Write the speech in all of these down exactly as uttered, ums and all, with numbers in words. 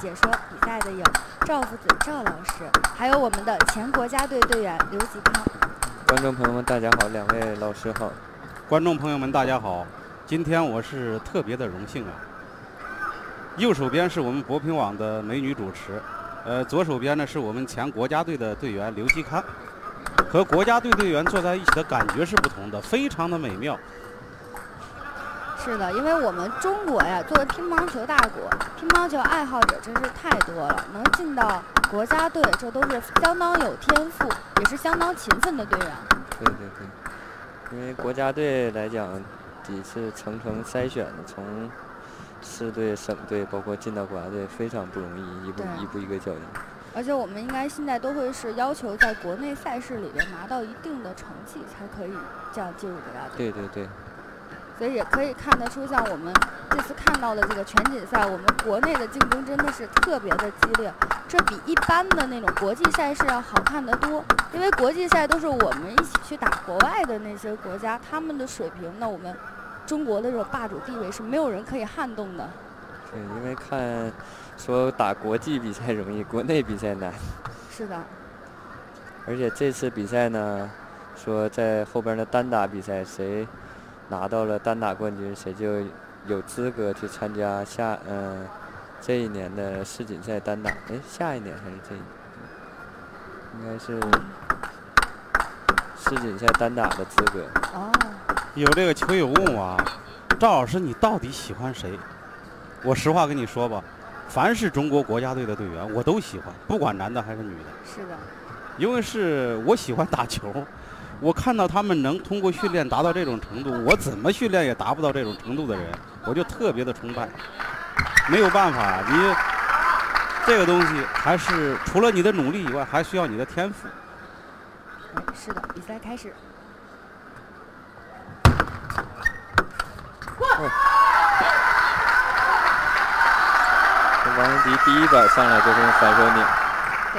解说比赛的有赵夫子赵老师，还有我们的前国家队队员刘吉康。 观众朋友们，大家好，两位老师好。 观众朋友们，大家好。今天我是特别的荣幸啊。右手边是我们博评网的美女主持，呃，左手边呢是我们前国家队的队员刘吉康。和国家队队员坐在一起的感觉是不同的，非常的美妙。 是的，因为我们中国呀，作为乒乓球大国，乒乓球爱好者真是太多了，能进到国家队，这都是相当有天赋，也是相当勤奋的队员。 对对对，因为国家队来讲，也是层层筛选的，从市队、省队，包括进到国家队，非常不容易，一步一步一个脚印。 而且我们应该现在都会是要求在国内赛事里边拿到一定的成绩，才可以这样进入国家队。 对对对。 所以也可以看得出，像我们这次看到的这个全锦赛，我们国内的竞争真的是特别的激烈，这比一般的那种国际赛事要好看得多。因为国际赛都是我们一起去打国外的那些国家，他们的水平呢，我们中国的这种霸主地位是没有人可以撼动的。 对，因为看说打国际比赛容易，国内比赛难。 是的。 而且这次比赛呢，说在后边的单打比赛，谁拿到了单打冠军，谁就有资格去参加下嗯、呃、这一年的世锦赛单打。哎，下一年还是这一年？应该是世锦赛单打的资格。 哦。 有这个球友问我啊，赵老师，你到底喜欢谁？我实话跟你说吧，凡是中国国家队的队员，我都喜欢，不管男的还是女的。 是的。 因为是我喜欢打球。我看到他们能通过训练达到这种程度，我怎么训练也达不到这种程度的人，我就特别的崇拜。没有办法，你这个东西还是除了你的努力以外，还需要你的天赋。 哎，是的，比赛开始。 哦、王一迪第一板上来就是用反手拧。 对。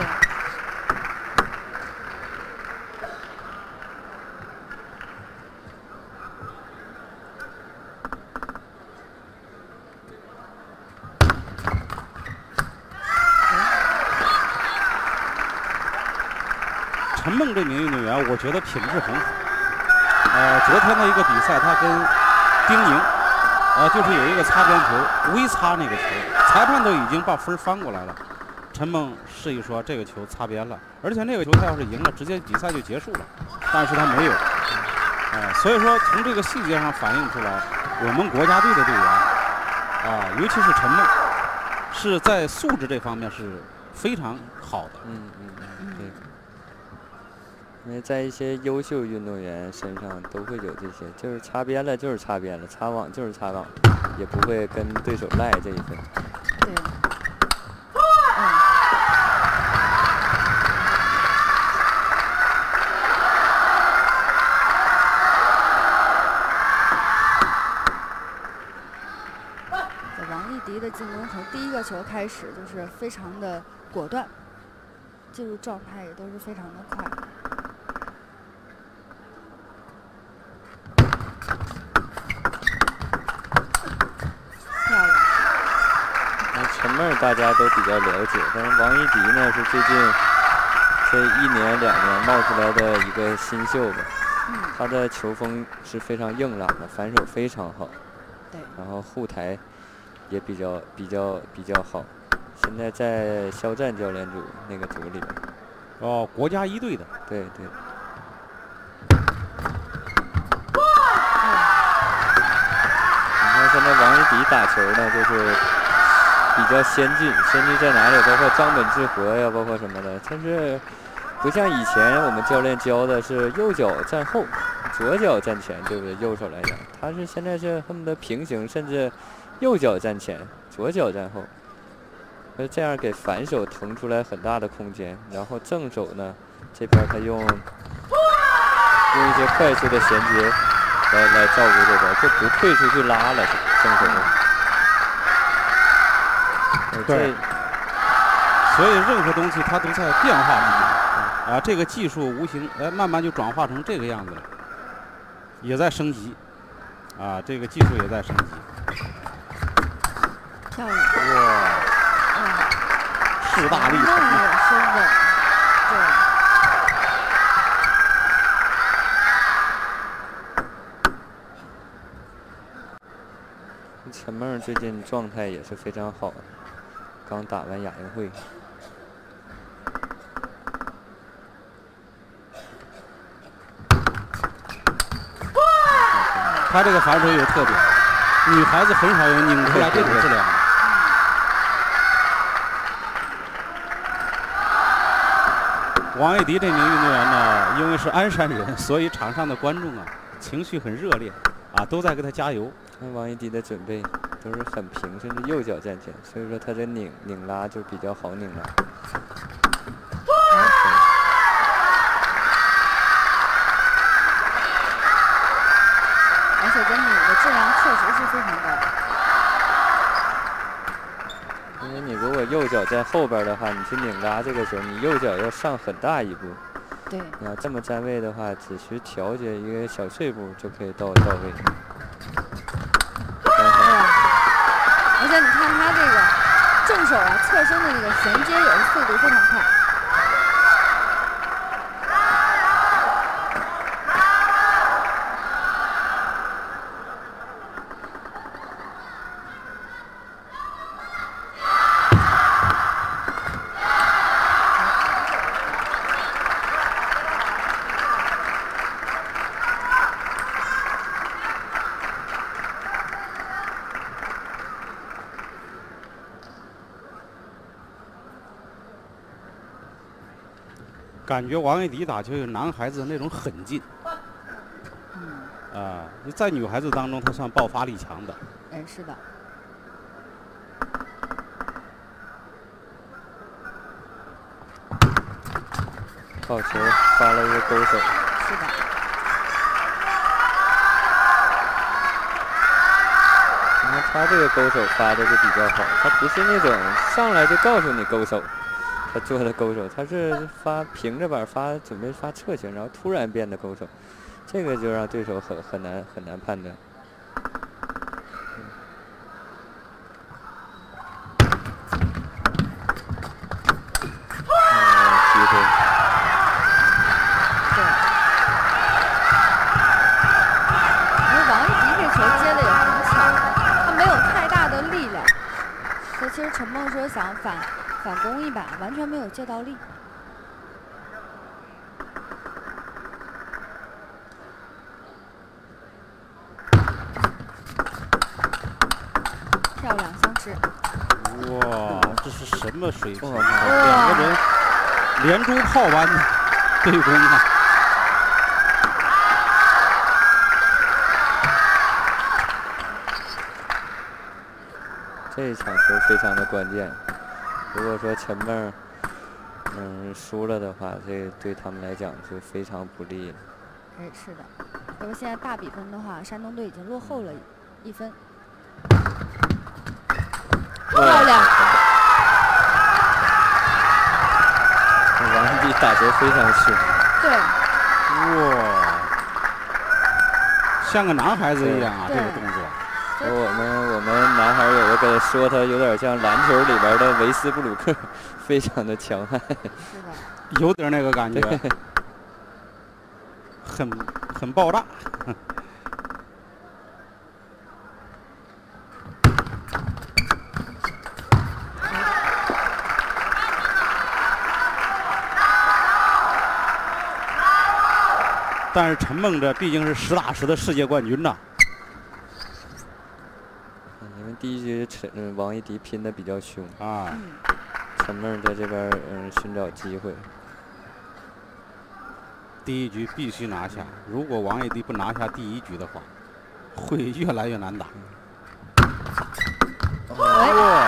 陈梦这名运动员，我觉得品质很好。呃，昨天的一个比赛，他跟丁宁，呃，就是有一个擦边球，微擦那个球，裁判都已经把分翻过来了。陈梦示意说这个球擦边了，而且那个球他要是赢了，直接比赛就结束了，但是他没有。呃，所以说从这个细节上反映出来，我们国家队的队员啊、呃，尤其是陈梦，是在素质这方面是非常好的。 嗯嗯嗯，对。因为在一些优秀运动员身上都会有这些，就是擦边了就是擦边了，擦网就是擦网，也不会跟对手赖这一分。 对。嗯。在王艺迪的进攻从第一个球开始就是非常的果断，进入状态也都是非常的快。 陈梦大家都比较了解，但是王一迪呢是最近这一年两年冒出来的一个新秀吧。 嗯。 他的球风是非常硬朗的，反手非常好。 对。 然后护台也比较比较比较好。现在在肖战教练组那个组里边。 哦，国家一队的。 对对。你看现在王一迪打球呢，就是比较先进，先进在哪里？包括张本智和呀，包括什么的。但是不像以前我们教练教的是右脚站后，左脚站前，对不对？右手来讲，他是现在是恨不得平行，甚至右脚站前，左脚站后。那这样给反手腾出来很大的空间，然后正手呢，这边他用用一些快速的衔接来来照顾这边，就不退出去拉了正手。 对，所以任何东西它都在变化之中啊，这个技术无形哎慢慢就转化成这个样子了，也在升级啊，这个技术也在升级。 漂亮！哇！哇！ 势大力沉。 梦也是稳，对。 陈梦最近状态也是非常好，刚打完亚运会。 他这个反手有特点，女孩子很少有拧出来这种质量。王艺迪这名运动员呢，因为是鞍山人，所以场上的观众啊情绪很热烈，啊都在给他加油。 那王艺迪的准备都是很平，甚至右脚站前，所以说他的拧拧拉就比较好拧拉。 而且这拧的质量确实是非常高。 因为你如果右脚在后边的话，你去拧拉这个时候，你右脚要上很大一步。 对。 你要这么站位的话，只需调节一个小碎步就可以到到位。 而且你看他这个正手啊，侧身的这个衔接也是速度非常快。 感觉王艺迪打球有男孩子的那种狠劲，啊，你在女孩子当中，她算爆发力强的。 哎，是的。 好球，发了一个勾手。 是的。 你看他这个勾手发的就比较好，他不是那种上来就告诉你勾手。 他做的勾手，他是发平着板发，准备发侧倾，然后突然变的勾手，这个就让对手很很难很难判断。嗯，机会。 对。因为王艺迪这球接的也很巧，他没有太大的力量，所以其实陈梦说想反。 反攻一把，完全没有借到力。漂亮相持。 哇，这是什么水平啊！两个人连珠炮般的对攻啊！ 这一场球非常的关键。 如果说陈梦嗯输了的话，这对他们来讲就非常不利了。 哎，是的。因为现在大比分的话，山东队已经落后了一分。漂亮！ 王艺迪打球非常凶。 对。 哇，像个男孩子一样啊，这个动作。 我们我们男孩有的跟说他有点像篮球里边的维斯布鲁克，非常的强悍。 是的， 有点那个感觉，很很爆炸。但是陈梦这毕竟是实打实的世界冠军呐。 因为第一局陈嗯王艺迪拼的比较凶啊， 陈梦在这边嗯寻找机会。 第一局必须拿下，如果王艺迪不拿下第一局的话，会越来越难打。 哇！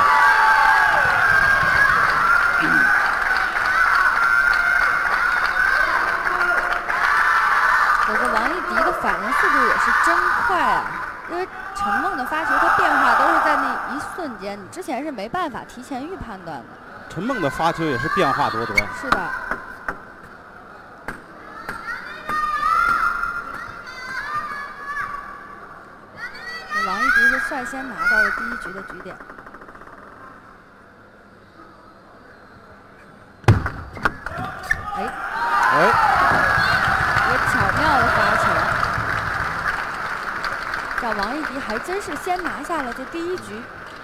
我说王艺迪的反应速度也是真快啊，因为陈梦的发球它变化都是在那一瞬间，你之前是没办法提前预判断的。 陈梦的发球也是变化多多。 是的。王艺迪是率先拿到了第一局的局点。 迪还真是先拿下了这第一局。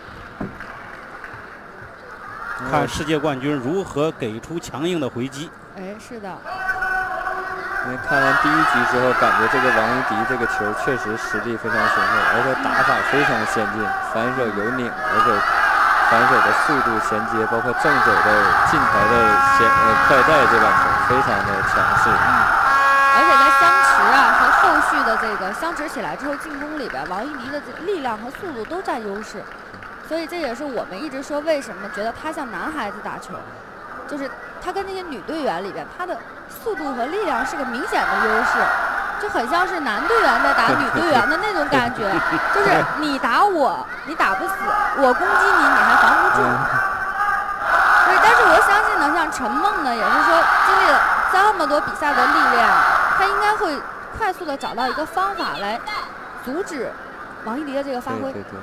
看世界冠军如何给出强硬的回击。 哎，是的。 因为看完第一局之后，感觉这个王一迪这个球确实实力非常雄厚，而且打法非常先进，反手有拧，而且反手的速度衔接，包括正手的近台的衔呃快带这把球非常的强势。 嗯，而且在相持啊和后续的这个相持起来之后，进攻里边，王一迪的力量和速度都占优势，所以这也是我们一直说为什么觉得他像男孩子打球，就是他跟那些女队员里边，他的速度和力量是个明显的优势，就很像是男队员在打女队员的那种感觉，就是你打我，你打不死，我攻击你，你还防不住。所以，但是我相信呢，像陈梦呢，也是说经历了这么多比赛的历练，他应该会快速的找到一个方法来阻止王一迪的这个发挥。 对对对。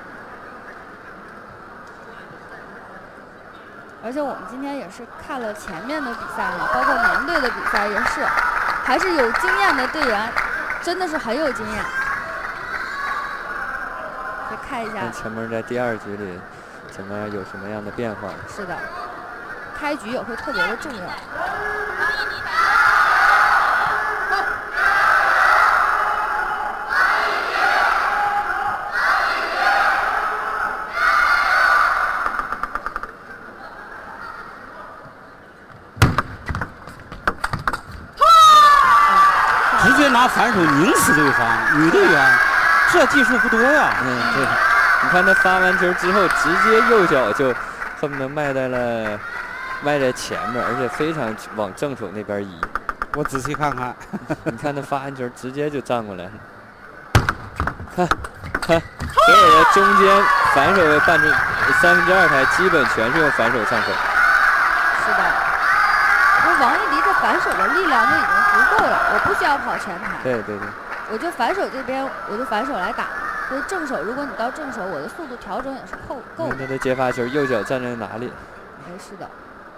而且我们今天也是看了前面的比赛哈，包括男队的比赛也是，还是有经验的队员，真的是很有经验。再看一下陈梦在第二局里怎么有什么样的变化？ 是的，开局也会特别的重要。 直接拿反手拧死对方，女队员，这技术不多呀。 嗯，对。你看他发完球之后，直接右脚就恨不得迈在了迈在前面，而且非常往正手那边移。 我仔细看看， 你看他发完球直接就站过来了，看看所有的中间反手的半出三分之二台，基本全是用反手上手。 是的。王一迪这反手的力量就已经足够了，我不需要跑前台。 对对对。 我就反手这边，我就反手来打。所以正手，如果你到正手，我的速度调整也是够够的。 他的接发球，右脚站在哪里？ 哎，是的。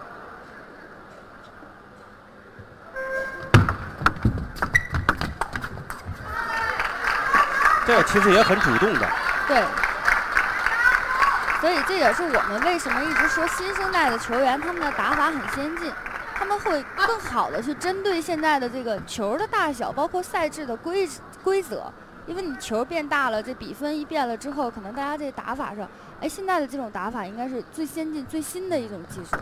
这其实也很主动的。 对。所以这也是我们为什么一直说新生代的球员他们的打法很先进。他们会更好的去针对现在的这个球的大小，包括赛制的规规则，因为你球变大了，这比分一变了之后，可能大家这打法上，哎，现在的这种打法应该是最先进、最新的一种技术。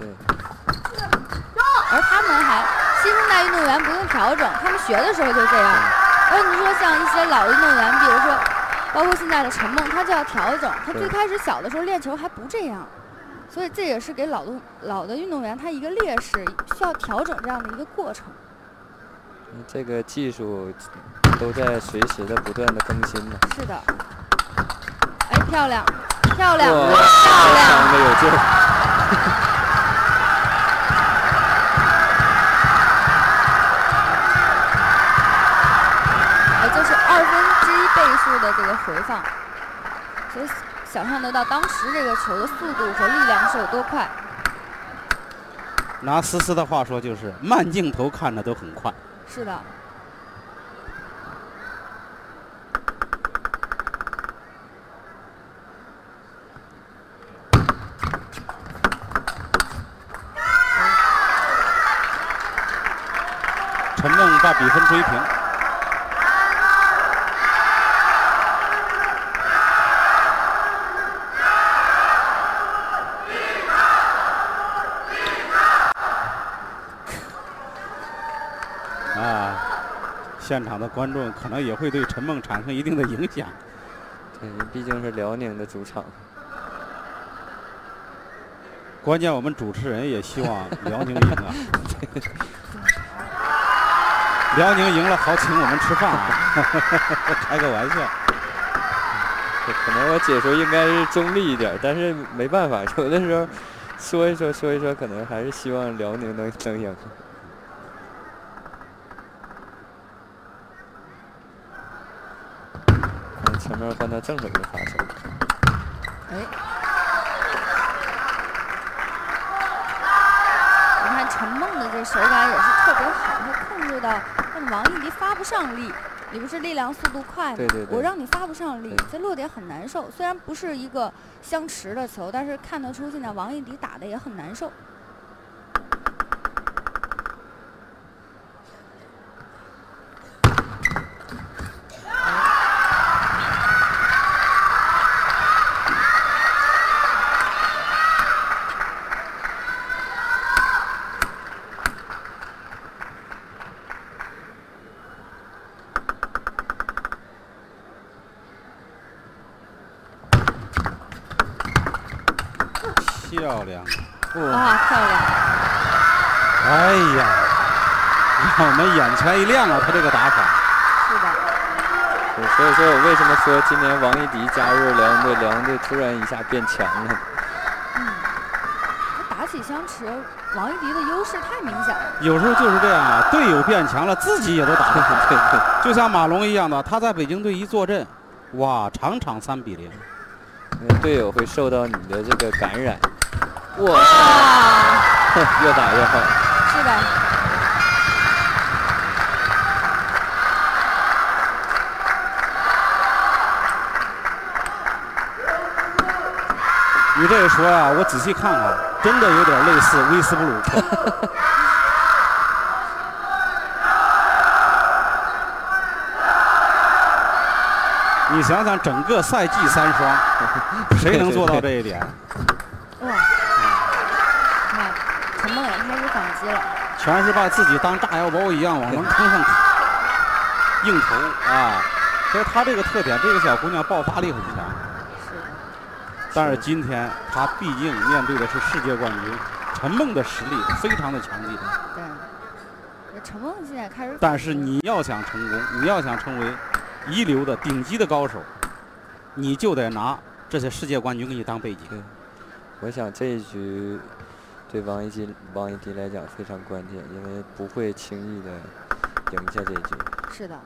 而他们还新生代运动员不用调整，他们学的时候就这样。而你说像一些老的运动员，比如说包括现在的陈梦，他就要调整，他最开始小的时候练球还不这样。所以这也是给老的老的运动员他一个劣势，需要调整这样的一个过程。 这个技术都在随时的不断的更新呢。 是的。哎，漂亮，漂亮，漂亮！ 伤的有劲儿。 哎，这是二分之一倍数的这个回放，所以。想象得到当时这个球的速度和力量是有多快。 拿思思的话说，就是慢镜头看着都很快。 是的。 陈梦把比分追平。现场的观众可能也会对陈梦产生一定的影响。 对，毕竟是辽宁的主场。 关键我们主持人也希望辽宁赢啊。辽宁赢了，好请我们吃饭啊！开个玩笑。 可能我解说应该是中立一点，但是没办法，有的时候说一说说一说，可能还是希望辽宁能能赢。前面换到正手的发球。 哎，你看陈梦的这手感也是特别好，他控制到让王一迪发不上力， 你不是力量速度快吗？ 对对对我让你发不上力， 对这落点很难受。虽然不是一个相持的球，但是看得出现在王艺迪打的也很难受。 漂亮！ 啊，漂亮！ 哎呀，让我们眼前一亮啊！他这个打法。 是的。 对，所以说我为什么说今年王艺迪加入辽宁队，辽宁队突然一下变强了？ 嗯，他打起相持，王艺迪的优势太明显了。 有时候就是这样啊，队友变强了，自己也都打得很对对。就像马龙一样的，他在北京队一坐镇，哇，场场三比零。 队友会受到你的这个感染。哇！越打越好。 是的。 你这一说呀、啊，我仔细看看，真的有点类似威斯布鲁克。你想想，整个赛季三双，谁能做到这一点？ 哇！看，陈梦也开始反击了。 全是把自己当炸药包一样往门坑上硬投啊！所以她这个特点，这个小姑娘爆发力很强。 是的。 但是今天她毕竟面对的是世界冠军，陈梦的实力非常的强劲。 对。陈梦现在开始。 但是你要想成功，你要想成为一流的顶级的高手，你就得拿这些世界冠军给你当背景。 对，我想这一局对王艺迪王艺迪来讲非常关键，因为不会轻易的赢下这一局。 是的。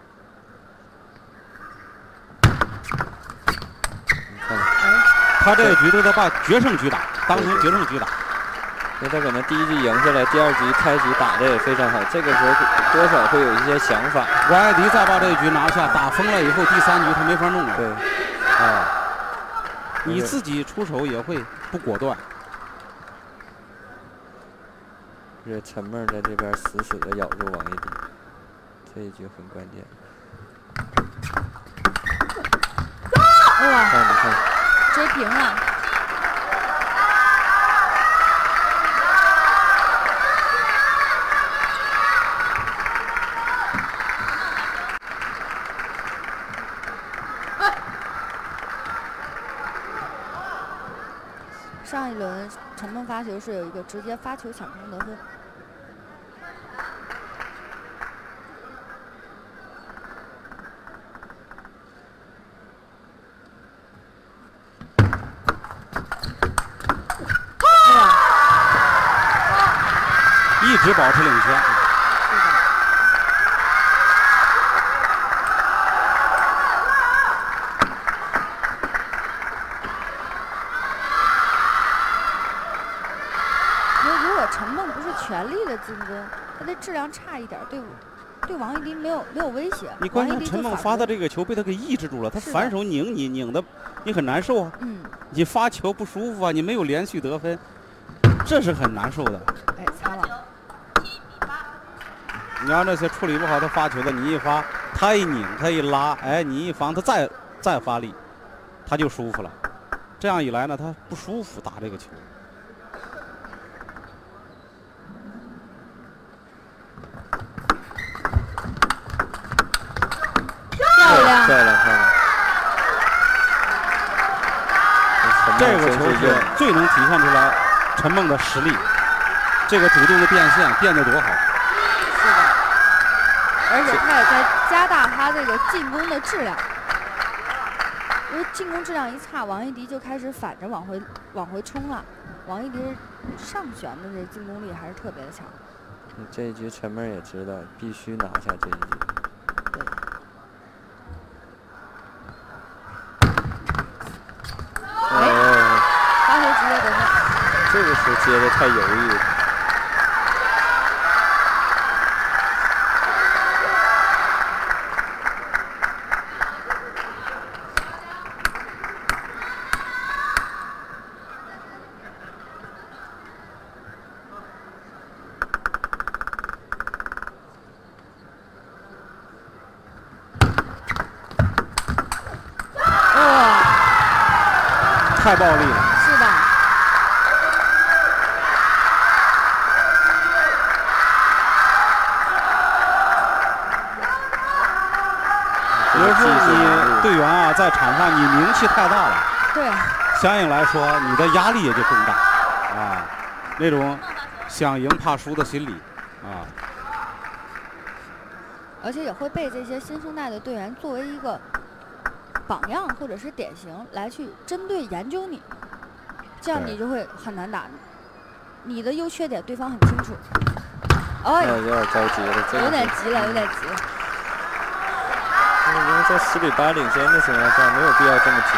你看， 哎， 他这一局都得把决胜局打当成决胜局打。 因为他可能第一局赢下来，第二局开局打的也非常好，这个时候多少会有一些想法。 王艺迪再把这一局拿下，打疯了以后，第三局他没法弄了。 对， 啊，你自己出手也会不果断。 这陈梦在这边死死的咬住王艺迪，这一局很关键。 哇！ 看，你看， 追平了。上一轮陈梦发球是有一个直接发球抢攻得分。 一直保持领先。 陈梦不是全力的进攻，他的质量差一点，对对王艺迪没有没有威胁。 你关键陈梦发的这个球被他给抑制住了，他反手拧你拧的你很难受啊。 嗯。 你发球不舒服啊，你没有连续得分，这是很难受的。 哎，擦了。 你要那些处理不好他发球的，你一发他一拧他一拉，哎，你一防他再再发力，他就舒服了。这样一来呢，他不舒服打这个球。 漂亮， 漂亮，漂亮！ 这个球是最能体现出来陈梦的实力，这个主动的变线变得多好。 是的，而且他也在加大他这个进攻的质量，因为进攻质量一差，王艺迪就开始反着往回往回冲了。王艺迪上旋的这进攻力还是特别的强。 这一局陈梦也知道必须拿下这一局。 对。 哦， 发球直接得分。 这个球接的太犹豫了。 太暴力了。 是的。 比如说你队员啊，在场上你名气太大了， 对， 相应来说你的压力也就更大啊，那种想赢怕输的心理啊。 而且也会被这些新生代的队员作为一个榜样或者是典型来去针对研究你，这样你就会很难打。你的优缺点对方很清楚。哎， 有点着急了，这有点急了，有点急了。 因为在十比八领先的情况下，没有必要这么急。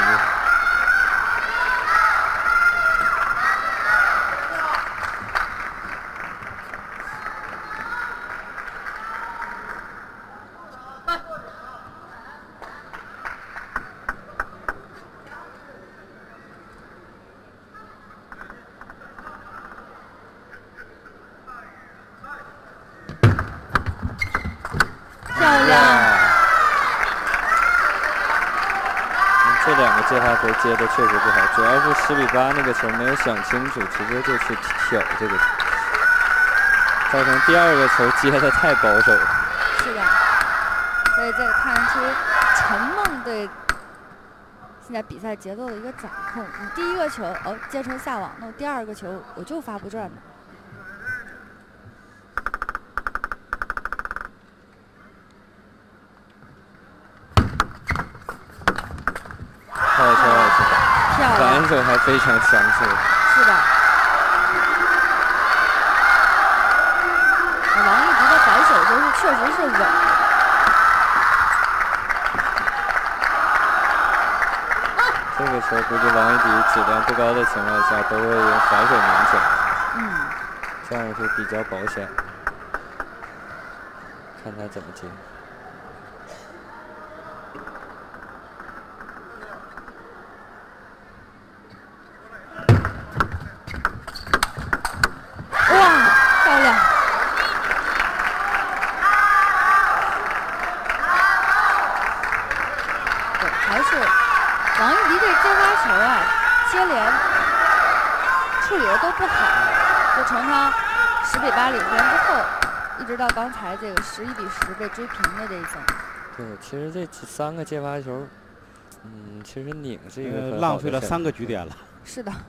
漂亮！ 这两个接发球接的确实不好，主要是十比八那个球没有想清楚，直接就去挑这个球，造成第二个球接的太保守了。 是的，所以这看出陈梦对现在比赛节奏的一个掌控。你第一个球哦接成下网，那我第二个球我就发不转的。 跳跳去打，反手还非常强势。 是的。王一迪的反手就是确实是稳。 这个球估计王一迪质量不高的情况下，都会用反手明显。 嗯。 这样是比较保险。看他怎么接。 接连处理的都不好，就从他十比八领先之后，一直到刚才这个十一比十被追平的这一分。 对，其实这三个接发球，嗯，其实拧是一个、呃、 浪费了三个局点了。 是的。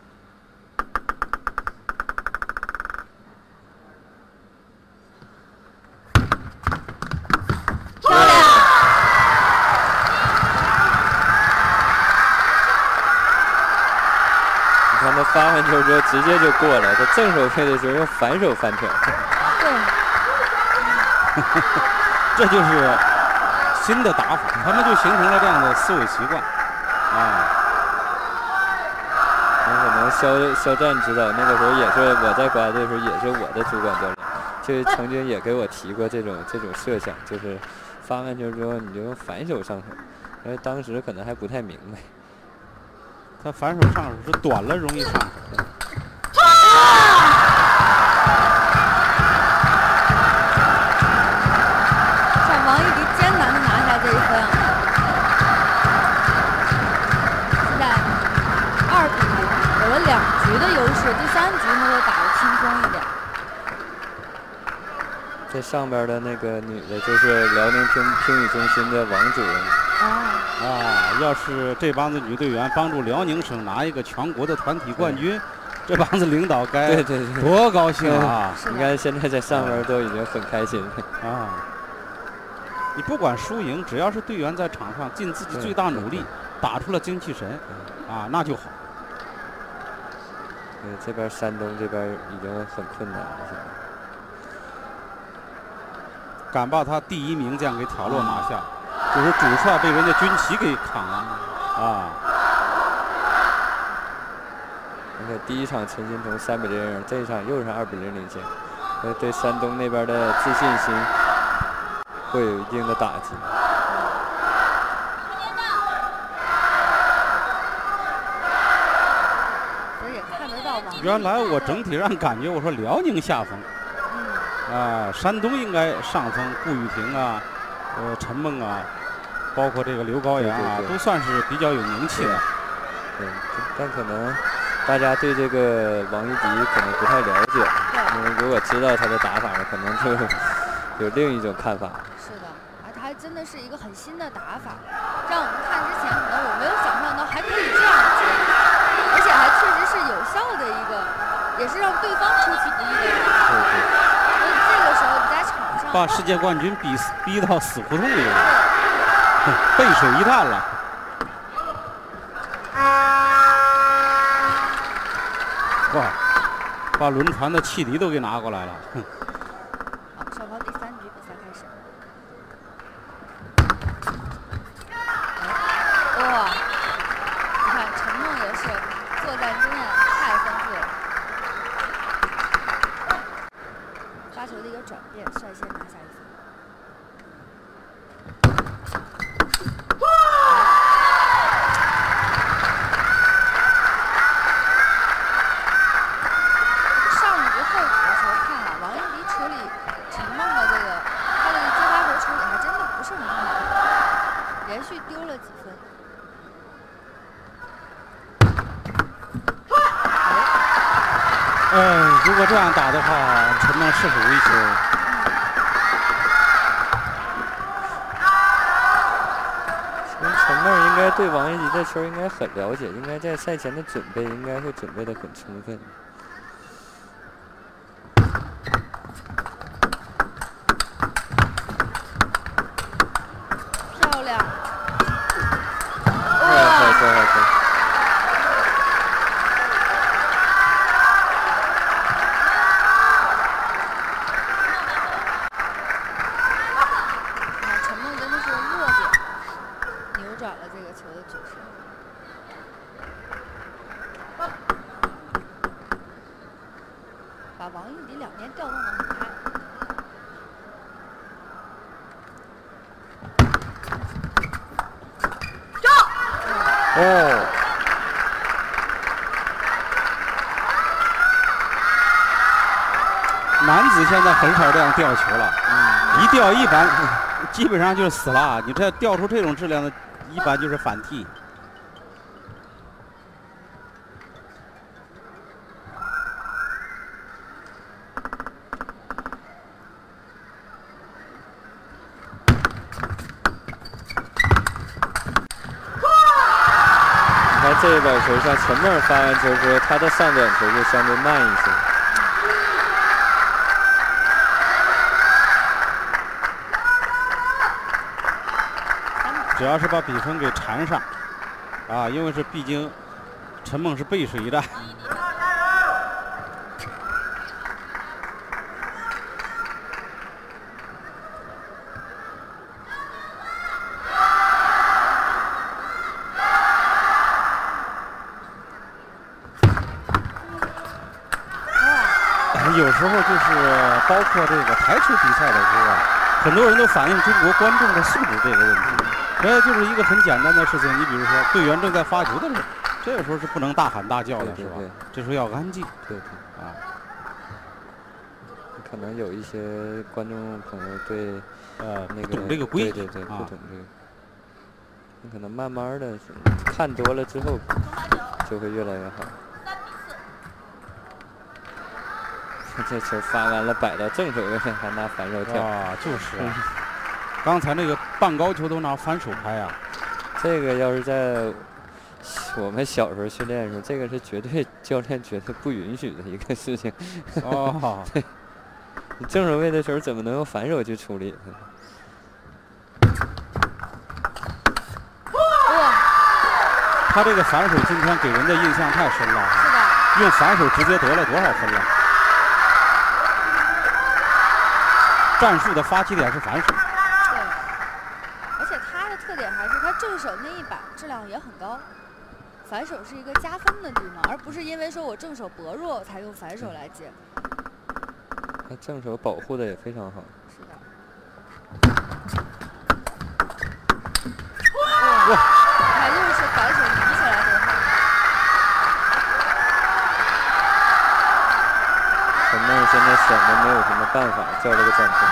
发完球之后直接就过了，他正手配的时候用反手翻跳。 对， 这就是新的打法，他们就形成了这样的思维习惯。啊， 很可能肖肖战指导那个时候也是我在国家队的时候也是我的主管教练，就曾经也给我提过这种这种设想，就是发完球之后你就用反手上手，因为当时可能还不太明白。 他反手上手是短了容易上手。 像王一迪艰难的拿下这一分啊！现在二比零，有了两局的优势，第三局他会打得轻松一点。 这上边的那个女的就是辽宁乒乒羽中心的王主任。 啊，要是这帮子女队员帮助辽宁省拿一个全国的团体冠军，这帮子领导该对对对多高兴啊！ 你看现在在上面都已经很开心了啊！你不管输赢，只要是队员在场上尽自己最大努力，打出了精气神，啊，那就好。 对，这边山东这边已经很困难了，现在敢把他第一名将给挑落马下。就是主帅被人家军旗给扛了啊！ 你看第一场陈新从三比零，这一场又是二比零领先，呃，对山东那边的自信心会有一定的打击。 所以也看得到吧？ 原来我整体上感觉，我说辽宁下风，嗯，啊，山东应该上风，顾雨婷啊，呃，陈梦啊。包括这个刘高阳啊， 对对对都算是比较有名气的。 对，但可能大家对这个王一迪可能不太了解，因为如果知道他的打法呢，可能就有另一种看法。 是的，啊，他还真的是一个很新的打法，让我们看之前可能我没有想象到还可以这样接，而且还确实是有效的一个，也是让对方出其不意的。 对对。 所以这个时候你在场上把世界冠军逼逼到死胡同里了，背水一战了。哇，把轮船的汽笛都给拿过来了。 好，双方第三局比赛开始。哇，你看陈梦也是作战经验太丰富了，发球的一个转变，率先拿下一分。连续丢了几分， 嗯，如果这样打的话，陈梦是否危险？ 其实陈梦应该对王一迪的球应该很了解，应该在赛前的准备应该会准备的很充分。 漂亮！陈梦真的是弱点扭转了这个球的局势。把王一迪两边调动得很开。 哦， 男子现在很少这样吊球了，嗯、一吊一般基本上就死了。你这吊出这种质量的，一般就是反踢。 这一板球像陈梦发完球之后，他的上短球就相对慢一些。 只要是把比分给缠上，啊，因为是毕竟陈梦是背水一战。有时候就是包括这个台球比赛的时候啊，很多人都反映中国观众的素质这个问题。这就是一个很简单的事情，你比如说队员正在发球的时候，这个时候是不能大喊大叫的，是吧？这时候要安静。 对对啊。 可能有一些观众朋友对呃那个不懂这个规矩， 对对对， 啊、 不懂这个。你可能慢慢的看多了之后，就会越来越好。这球发完了，摆到正手位上，还拿反手跳啊！就是啊，刚才那个半高球都拿反手拍啊。 这个要是在我们小时候训练的时候，这个是绝对教练绝对不允许的一个事情。 哦， 对，你正手位的球怎么能用反手去处理呢？ 哇！ 他这个反手今天给人的印象太深了。 是的。 用反手直接得了多少分了？战术的发起点是反手。 对，而且他的特点还是他正手那一板质量也很高，反手是一个加分的地方，而不是因为说我正手薄弱才用反手来接。 他正手保护的也非常好。 是的。哇！他又是反手拧起来得分。 陈梦现在显得没有什么办法，叫了个暂停。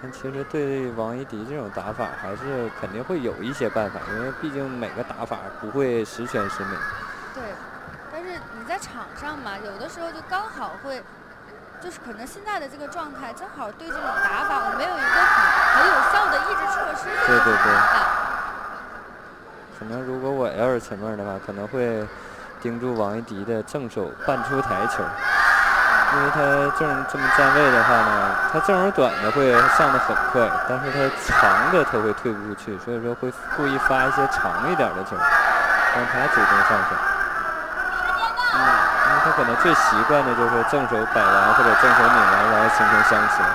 但其实对王一迪这种打法，还是肯定会有一些办法，因为毕竟每个打法不会十全十美。 对，但是你在场上嘛，有的时候就刚好会，就是可能现在的这个状态，正好对这种打法，我没有一个很很有效的抑制措施。 对对对。可能如果我要是陈梦的话，可能会盯住王一迪的正手半出台球。因为他正这么站位的话呢，他正手短的会上得很快，但是他长的他会退不出去，所以说会故意发一些长一点的球，让他主动上手。嗯，因为他可能最习惯的就是正手摆完或者正手拧完，然后形成相持。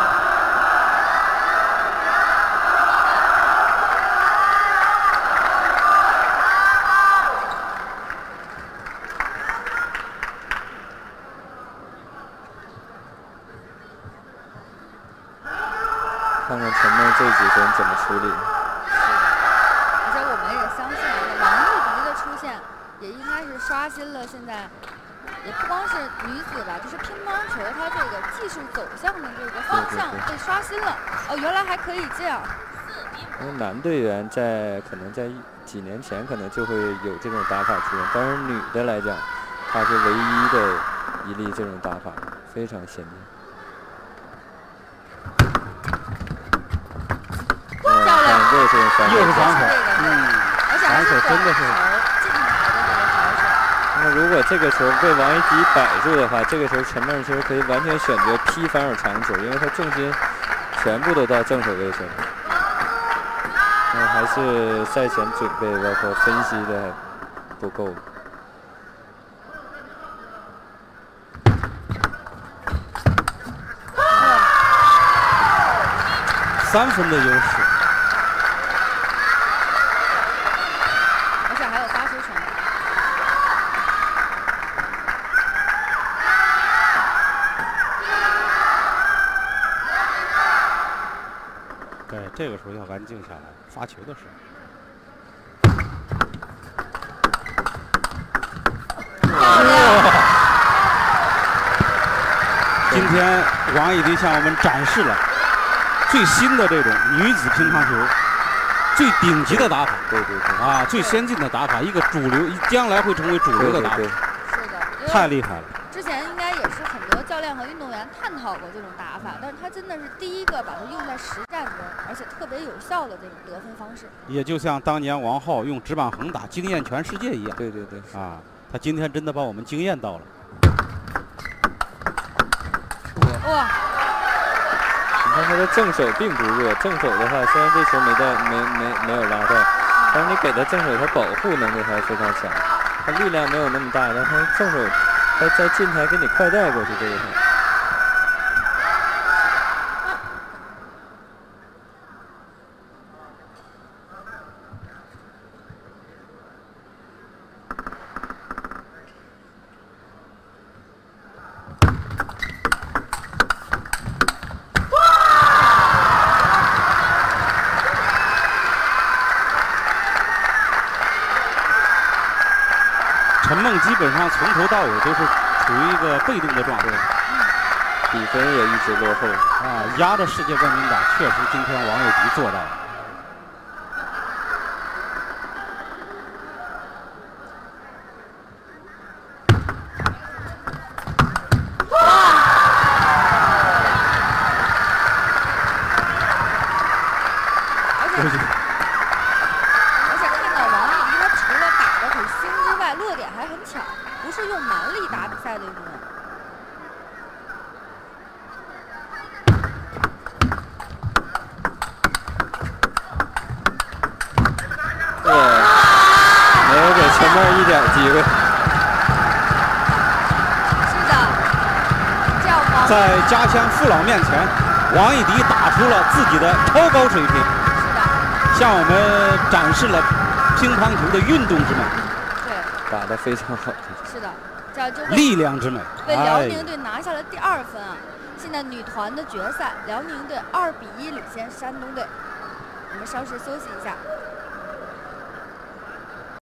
看看陈梦这几分怎么处理。 而且我们也相信，王一迪的出现也应该是刷新了现在，也不光是女子吧，就是乒乓球它这个技术走向的这个方向被刷新了。哦，原来还可以这样。 因为男队员在可能在几年前可能就会有这种打法出现，但是女的来讲，她是唯一的一例这种打法，非常先进。又是反手， 又是反手，嗯， 反手真的是近台的这个反手。 那如果这个球被王一迪摆住的话，这个时候陈梦其实可以完全选择劈反手长球，因为他重心全部都到正手位上。那还是赛前准备包括分析的不够。 三分的优势。这个时候要安静下来，发球的时候。哇！今天王一迪向我们展示了最新的这种女子乒乓球最顶级的打法， 对对对， 啊，最先进的打法，一个主流，将来会成为主流的打法， 对对对是的， 太厉害了。 之前应该也是很多教练和运动员探讨过这种打法，但是他真的是第一个把它用在实战中，而且特别有效的这种得分方式。 也就像当年王皓用直板横打惊艳全世界一样。 对对对， 啊，他今天真的把我们惊艳到了。 哇！ 你看他的正手并不弱，正手的话虽然这球没带没没没有拉到，但是你给他正手，他保护能力还是非常强。他力量没有那么大，但他正手他在近台给你快带过去这个球。 陈梦基本上从头到尾都是处于一个被动的状态， 比分也一直落后啊，压着世界冠军打，确实今天王一迪做到了。在家乡父老面前，王一迪打出了自己的超高水平，向我们展示了乒乓球的运动之美。 对， 打得非常好。 是的，这样就力量之美， 为辽宁队拿下了第二分啊！现在女团的决赛，辽宁队二比一领先山东队。我们稍事休息一下。